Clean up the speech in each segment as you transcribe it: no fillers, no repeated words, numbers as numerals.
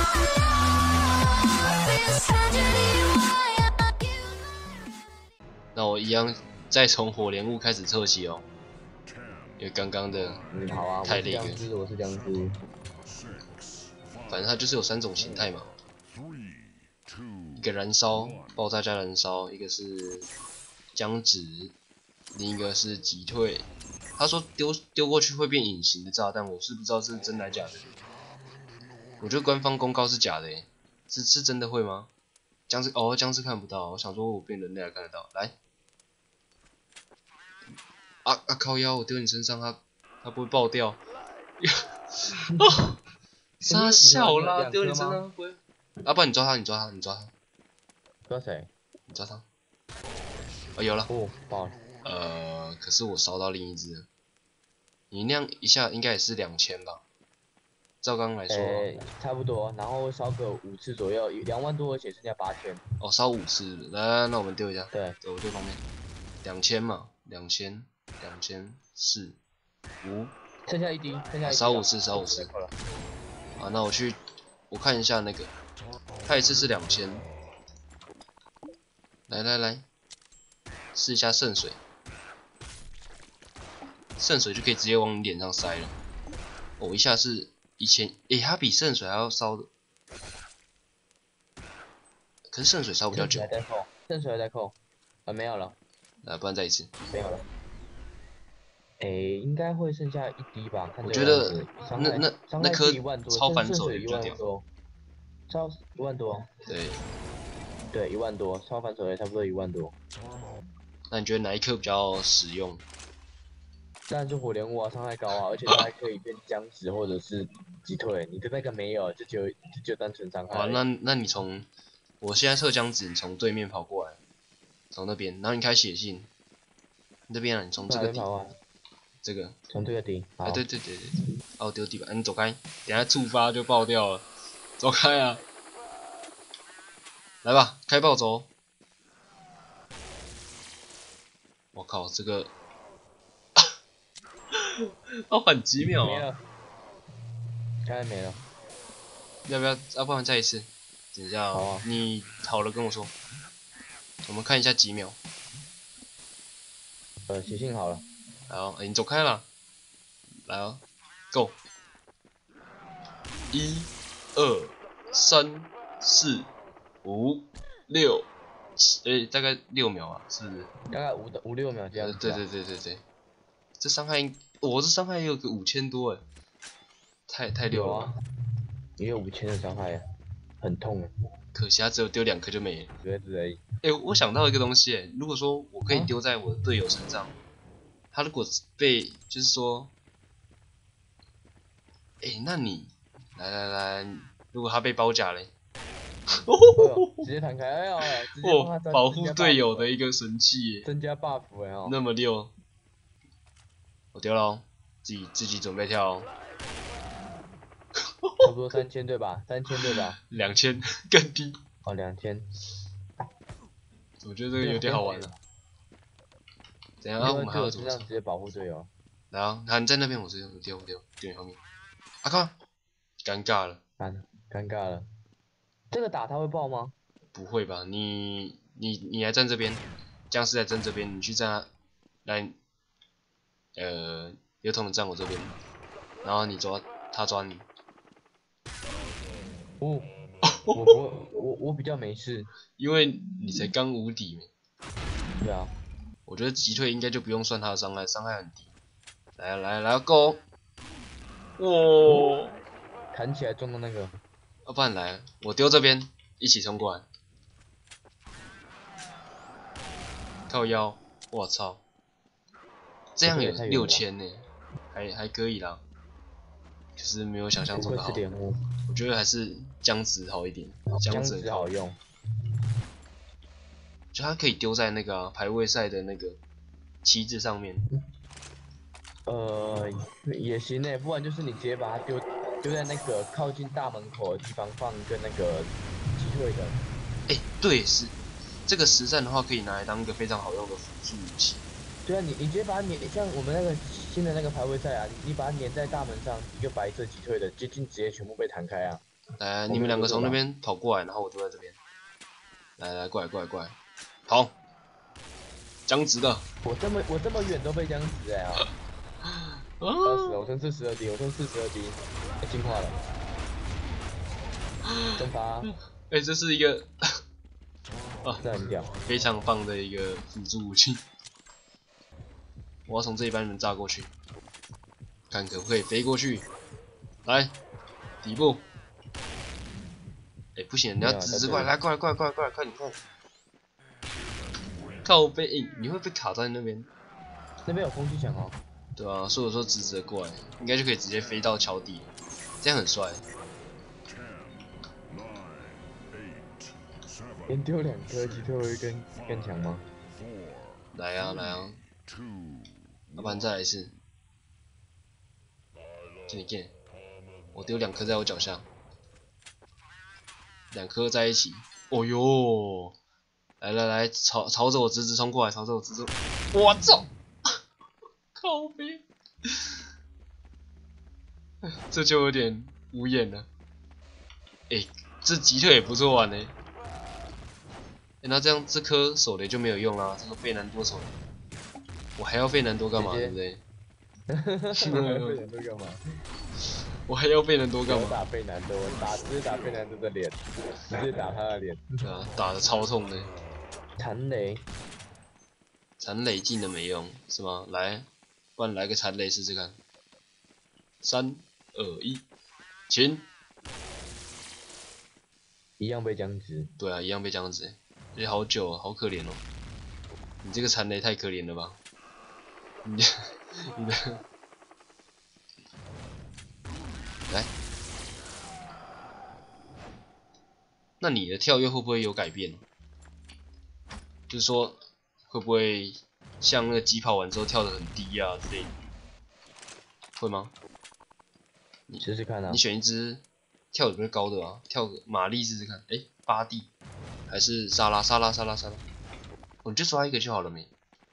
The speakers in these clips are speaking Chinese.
那我一样再从火莲雾开始测起哦，因为刚刚的好啊， 太累了。 我是僵尸。 反正它就是有3种形态嘛，一个燃烧、爆炸加燃烧，一个是僵直，另一个是击退。他说丢过去会变隐形的炸弹，我是不知道这是真的假的。我觉得官方公告是假的耶，是真的会吗？僵尸看不到，我想说我变人类还看得到。来，靠腰，我丢你身上，它不会爆掉。哦，傻笑啦，丢你身上不会。不然你抓他。 抓谁？ 你抓他。有了。 哦，爆了。 可是我烧到另一只了。你那样一下应该也是2000吧？照刚刚来说， 差不多，然后烧个5次左右，2万多，而且剩下8000。 哦，烧5次，来，那我们丢一下。 对， 我丢旁边。2000嘛，2000，4，5， 剩下一滴， 烧5次。好，那我看一下那个，它一次是2000。来，试一下圣水。圣水就可以直接往你脸上塞了。一下是1000，它比圣水还要烧的。可是圣水烧比较久。 圣水还在扣。没有了。 不然再一次。 没有了。应该会剩下一滴吧？看我觉得那颗超反手的比较屌。 超1万多。对，1万多，超反手也差不多1万多。 那你觉得哪一颗比较实用？ 当然是火莲雾啊，伤害高啊，而且它还可以变僵直或者是击退。你的那个没有，就只有单纯伤害。 好，那你我现在测僵直，你从对面跑过来，从那边，然后你开血性，那边你从这个底，这个从这个底。 对。我丢地板，你走开，等下触发就爆掉了，走开啊！来吧，开爆轴！我靠，这个。要缓几秒啊？ 没了，刚才没了。 要不要不然再一次？等一下哦。 你好了跟我说。我们看一下几秒。 写信好了。 好，你走开了。来哦 ，Go！ 1、2、3、4、5、6，大概6秒啊，是不是？ 大概5、6秒这样子。 对。这伤害，这伤害也有个5000多太溜了吧？ 也有5000的伤害，很痛。 可惜他只有丢2颗就没了。 而已。 我想到一个东西，如果说我可以丢在我的队友身上，他如果被就是说，那你来，如果他被包夹嘞， 直接弹开， 保护队友的一个神器耶， 增加 buff 那么溜。我丢了哦，自己准备跳哦。 差不多3000对吧？3000对吧 ？2000更低。 2000。 我觉得这个有点好玩了。等一下我们还要怎么？ 直接保护队友。 来啊，你在那边，我丢你后面。靠！尴尬了。 尴尬了。这个打他会爆吗？ 不会吧？你来站这边，僵尸来站这边，你去站来，有桶站我这边，然后他抓你。 我比较没事， 因为你才刚无敌。 对啊。 我觉得击退应该就不用算他的伤害，伤害很低。来 ，Go！ 哇！ 弹起来撞到那个。 不然来，我丢这边，一起冲过来。靠腰，我操！这样有6000呢，还可以啦，就是没有想象中的好。我觉得还是僵直好一点，僵直好用。 就它可以丢在那个排位赛的那个旗帜上面。 也行呢，不然就是你直接把它丢在那个靠近大门口的地方放一个那个击退的。 对，是这个实战的话，可以拿来当一个非常好用的辅助武器。 对啊，你直接把它粘，像我们那个新的那个排位赛啊，你把它粘在大门上，一个白色击退的，接近直接全部被弹开啊。 来，你们两个从那边跑过来，然后我就在这边。来，过来，跑！僵直的。 我这么远都被僵直哎啊！要死了，我剩42滴，进化了。蒸发。 这是一个这很屌， 非常棒的一个辅助武器。我要从这里把你们炸过去，看可不可以飞过去。来，底部。不行，你要直过来，过来，快点！靠背，你会被卡在那边。 那边有空气墙哦。 对啊，所以我说直的过来，应该就可以直接飞到桥底，这样很帅。 先丢2颗，击退会更强吗？ 来啊，要不然再来一次。这里见，我丢2颗在我脚下，2颗在一起。哦呦，来，朝着我直冲过来，我操！靠背，这就有点无眼了。这击退也不错玩呢。那这样这颗手雷就没有用啦，这个费南多手雷，我还要费南多干嘛？对不对？我还要费南多干嘛？ 打费南多，直接打费南多的脸，直接打他的脸。 对啊，打得超痛的。残雷技能没用是吗？来，不然来个残雷试试看。3、2、1，请。 一样被僵直。 对啊，一样被僵直，而且好久哦，好可怜哦。你这个残雷太可怜了吧？你的来，那你的跳跃会不会有改变？就是说，会不会像那个疾跑完之后跳得很低啊之类的？会吗？ 你试试看啊。 你选一只跳得比较高的啊，跳个玛丽试试看。巴蒂还是莎拉？你就抓一个就好了没？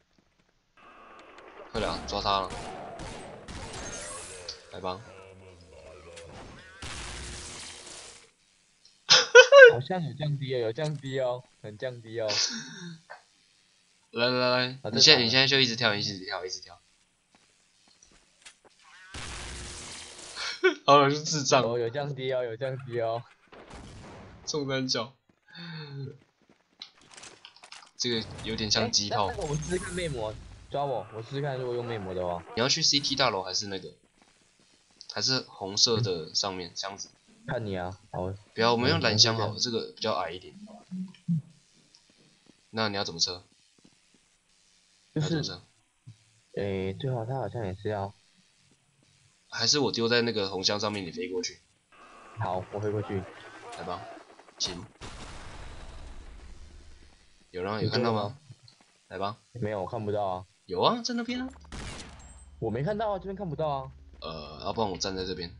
快点抓他了，来吧。 好像有降低哦，很降低哦。 来，你现在就一直跳。好像是智障。 有降低哦。 中三角，这个有点像机炮。 我试试看魅魔，抓我试试看，如果用魅魔的话。 你要去 CT 大楼还是那个？还是红色的上面箱子？ 看你啊，好。 不要，我们用蓝箱好了，这个比较矮一点。那你要怎么撤？ 最好他好像也是要。 还是我丢在那个红箱上面，你飞过去。 好，我飞过去。 来吧，请。有看到吗？来吧。 没有，我看不到啊。 有啊，在那边啊。 我没看到啊，这边看不到啊。 要不然我站在这边。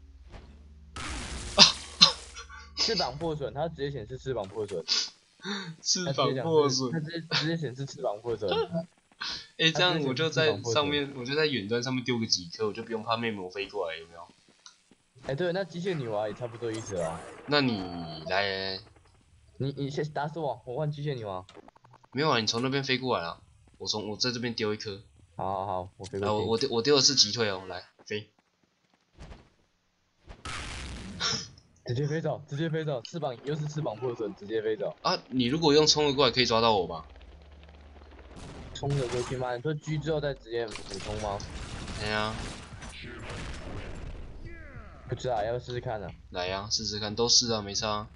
翅膀破损，它直接显示翅膀破损。 翅膀破损。 它直接显示翅膀破损。 这样我就在上面，我就在远端上面丢个几颗，我就不用怕魅魔飞过来，有没有？ 对，那机械女娃也差不多意思啊。 那你来， 你先打死我，我换机械女娃。 没有啊，你从那边飞过来啊，我在这边丢一颗。 好，我飞过去。 我丢的是击退哦，来飞。 直接飞走，翅膀又是翅膀破损，直接飞走。 啊，你如果用冲的过来，可以抓到我吧？ 冲着过去吗？你说狙之后再直接补充吗？ 对啊。 不知道，要试试看啊。 来呀，试试看，都试啊，没差啊。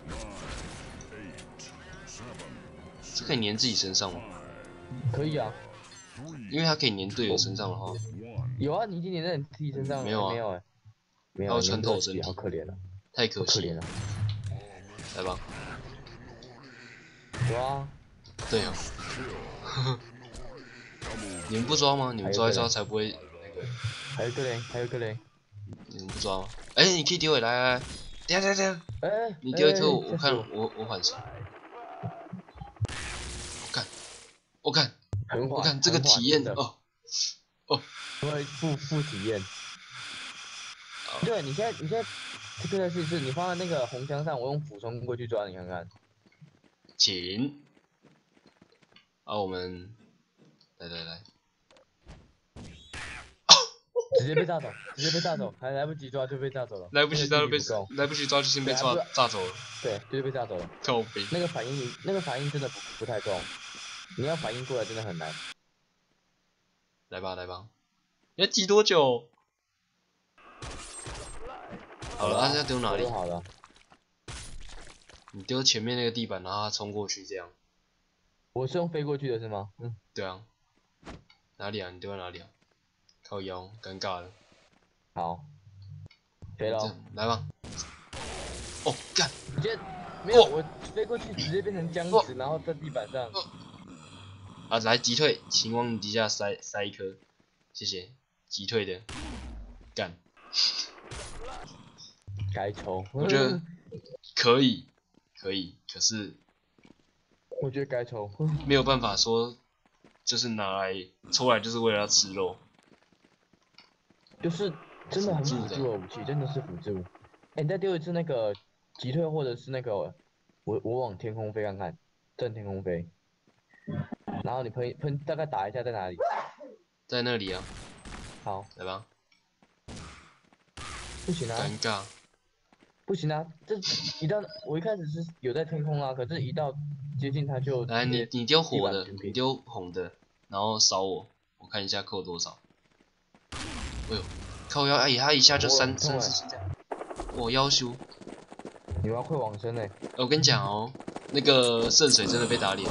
这可以粘自己身上吗？ 可以啊， 因为它可以粘队友身上的话。 有啊，你已经粘在你自己身上了。 没有啊， 没有。 它会穿透身体， 好可怜啊。 太可惜了。 来吧。 抓。 对啊。你们不抓吗？你们抓一抓才不会那个。 还有个嘞。 你们不抓吗？你可以丢回来，等下。你丢一颗，我看我缓手。我看这个体验哦。 副体验。对，你现在这个是你放在那个红墙上，我用俯冲过去抓你看看。 请。啊，我们来， 直接被炸走，还来不及抓就被炸走了。 来不及抓就被来不及抓就先被炸走了。 对，就是被炸走了。 靠北。 那个反应真的不太够，你要反应过来真的很难。 来吧，你要挤多久？好了，他要丢哪里？ 好了。 你丢前面那个地板，然后他冲过去这样。 我是用飞过去的是吗？嗯。 对啊。哪里啊？你丢在哪里啊？靠腰，尴尬了。 好。飞了。 来吧。哦，干！ 直接没有，我飞过去直接变成僵直，然后在地板上。 啊，来击退，请往你底下塞一颗，谢谢。击退的，干。 该抽。 我觉得可以，可是我觉得该抽。 没有办法说，就是拿来抽来就是为了要吃肉。 就是真的很辅助的武器，真的是辅助。你再丢一次那个击退，或者是那个我往天空飞看看，正天空飞。然后你喷大概打一下在哪里？ 在那里啊。 好， 来吧。 不行啊。 尴尬。 不行啊，这一到我一开始是有在天空啊，可是一到接近它就来，你丢火的，你丢红的，然后烧我看一下扣多少。哎呦，靠腰，哎，他一下就三次这样。我要求。 你要会往生嘞。 我跟你讲哦，那个圣水真的被打脸。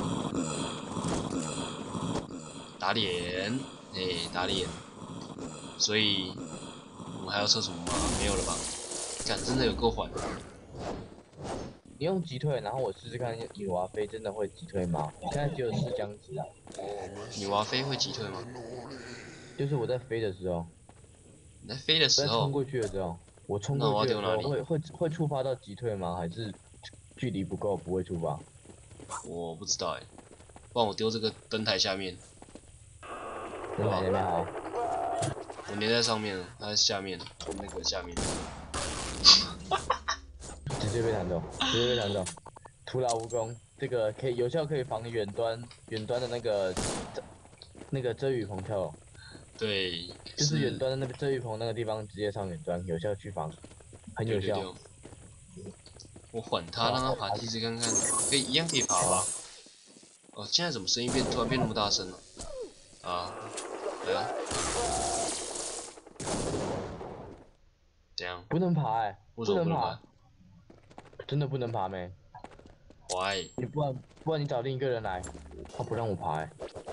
打脸，打脸。所以我们还要测什么吗？没有了吧？干，真的有够缓。 你用击退，然后我试试看女娲飞真的会击退吗？现在只有4僵直啊。 女娲飞会击退吗？ 就是我在飞的时候。 你在飞的时候。 冲过去的时候，我冲过去的时候会触发到击退吗？还是距离不够不会触发？ 我不知道哎，不然我丢这个灯台下面。 灯台下面好。 我粘在上面了，它在下面，那个下面。 直接被弹走，徒劳无功。这个可以有效可以防远端的那个遮雨棚跳。 对， 就是远端的那个遮雨棚那个地方直接上远端，有效去防，很有效。 对。我缓他，让他爬梯子看看，一样可以爬吧？哦，现在怎么声音突然变那么大声了？啊，来啊！怎样？ 不能爬哎！ 为什么不能爬？ 真的不能爬没 ？Why？ 你不然你找另一个人来，他不让我爬哎。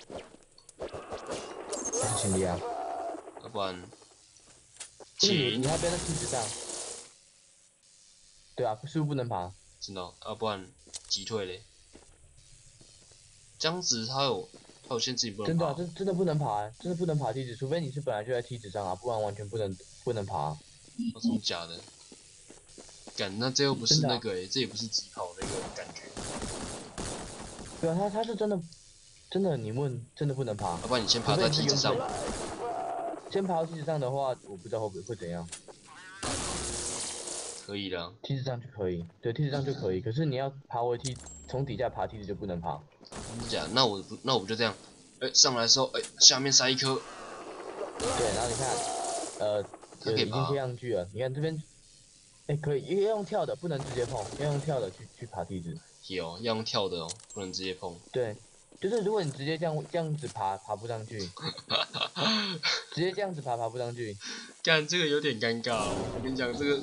这是情敌啊。 要不然， 你那边的梯子上。对啊，是不是不能爬？ 真的，要不然击退嘞。僵直它有限制，你不能爬。 真的不能爬，真的不能爬梯子，除非你是本来就在梯子上啊，不然完全不能爬。 真的假的？干，那这又不是那个这也不是疾跑那个感觉。 对啊，他是真的，你问真的不能爬。 要不然你先爬在梯子上。 先爬到梯子上的话，我不知道会怎样。 可以的。 梯子上就可以，对，梯子上就可以。可是你要爬回从底下爬梯子就不能爬。 真的假的？那我就这样，上来的时候，下面塞一颗。 对，然后你看，已经贴上去了。你看这边，可以，要用跳的，不能直接碰，要用跳的去爬梯子。 有，要用跳的哦，不能直接碰。 对，就是如果你直接这样子爬不上去。直接这样子爬不上去。 干，这个有点尴尬哦。我跟你讲，这个，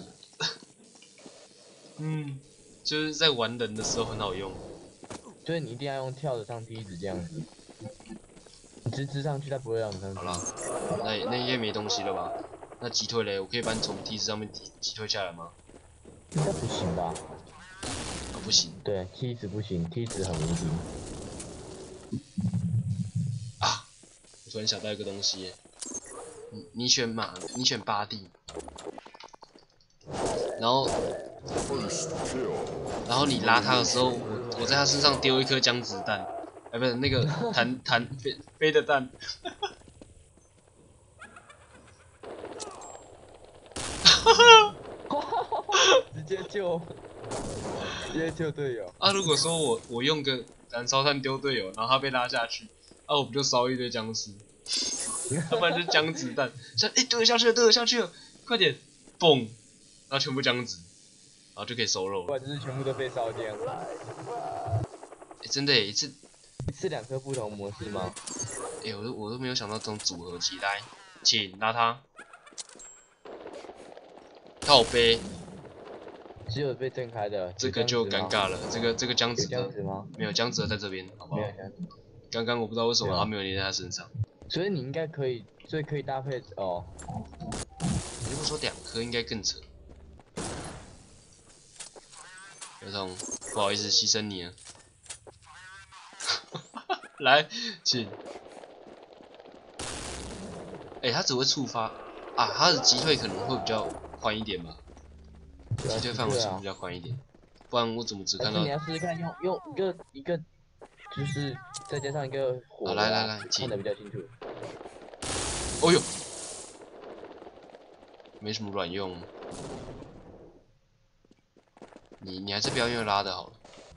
就是在玩人的时候很好用。 所以你一定要用跳的上梯子这样子。你直上去，它不会让你上去。 好了，那应该没东西了吧？那击退嘞，我可以把你从梯子上面击退下来吗？ 应该不行吧？ 不行。 对，梯子不行，梯子很无敌。 啊！我突然想到一个东西，你选8地，然后你拉他的时候，我在他身上丢一颗浆子弹，不是那个飞的弹。 直接救队友。 啊，如果说我用个燃烧弹丢队友，然后他被拉下去，啊，我不就烧一堆僵尸？要不然就僵子弹，队友下去了，队友下去了，快点，嘣，然后全部僵子，然后就可以收肉了。 不然就是全部都被烧掉。 真的耶，一次 2颗不同模式吗？ 我都没有想到这种组合起来，请拉他，靠背， 只有被震开的。 这个就尴尬了，这个僵子有僵子吗？ 没有，僵子在这边，好不好？ 没有僵子。 刚刚我不知道为什么他没有连在他身上。 所以你应该可以，所以可以搭配哦。 你如果说2颗应该更扯。有种不好意思牺牲你了，来，请。他只会触发啊，他的击退可能会比较宽一点吧，击退范围是比较宽一点，不然我怎么只看到？ 你要试试看用一个，就是再加上一个火的， 来， 看得比较清楚。 哦呦，没什么卵用。你还是不要用拉的好了。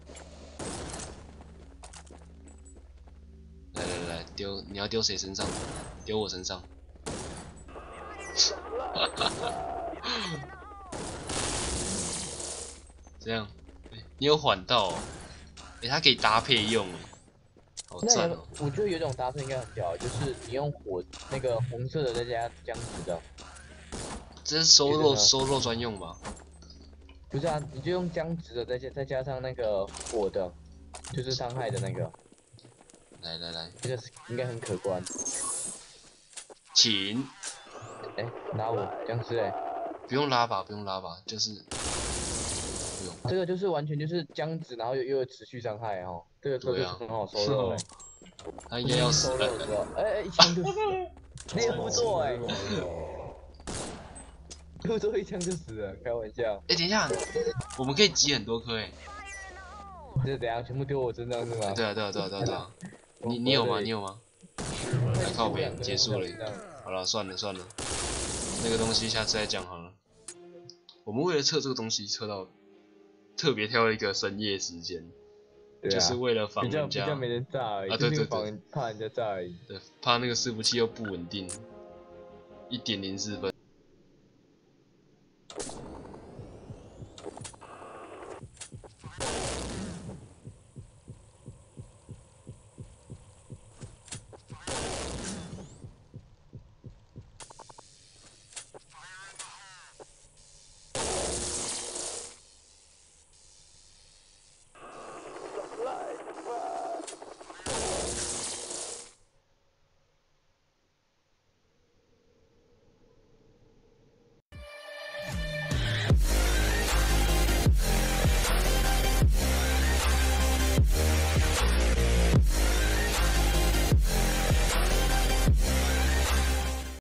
来丢，你要丢谁身上？丢我身上。这样，你有缓到、哦，它可以搭配用，好赞哦！ 我觉得有一种搭配应该很屌，就是你用那个红色的再加僵直的。 这是收肉专用吧？ 不是啊，你就用僵直的再加上那个火的，就是伤害的那个。 来， 这个应该很可观。 请。 拉我僵尸不用拉吧，就是不用。 这个就是完全就是僵直，然后又有持续伤害哦。这个时候就很好收肉他应该要死了。 一枪就死了。你也不错不做一枪就死了，开玩笑。 等一下，我们可以集很多颗这怎样？全部丢我身上是吗？ 对啊。你有吗？来靠北，结束了。好了，算了，那个东西下次再讲好了。我们为了测这个东西，测到特别挑了一个深夜时间，就是为了防人家。 比较没人炸而已。 对， 怕人家炸而已。 对，怕那个伺服器又不稳定。1.04分。